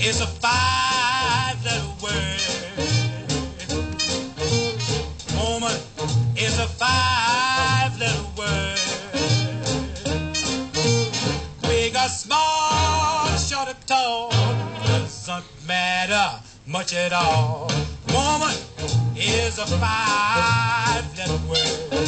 is a five-letter word. Woman is a five-letter word. Big or small, short or tall, doesn't matter much at all. Woman is a five-letter word.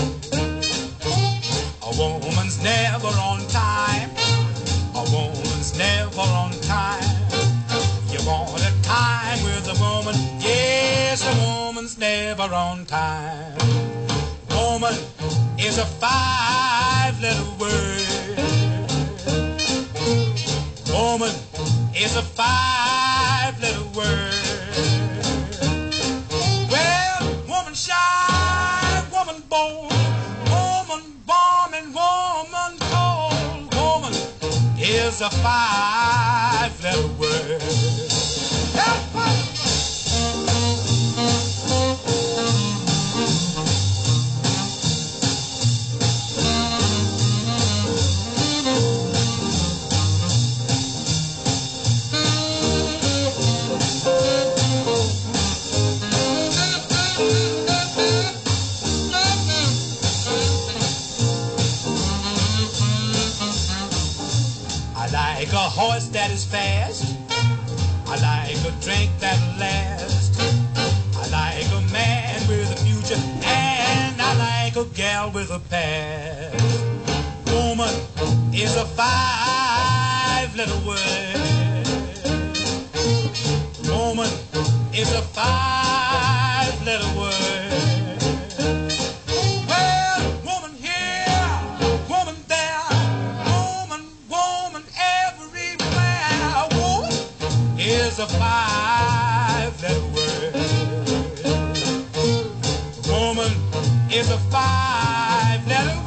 A woman's never on time. A woman's never on time. You want a time with a woman? Yes, a woman's never on time. Woman is a five-letter word. Woman is a five-letter word. Well, woman shy, woman bold, woman warm and woman cold. Woman is a five-letter word. I like a horse that is fast. I like a drink that'll last. I like a man with a future, and I like a gal with a past. Woman is a five-letter word. Woman is a five-letter word. Well, woman here, woman there, woman everywhere. Woman is a five-letter word. Woman is a five-letter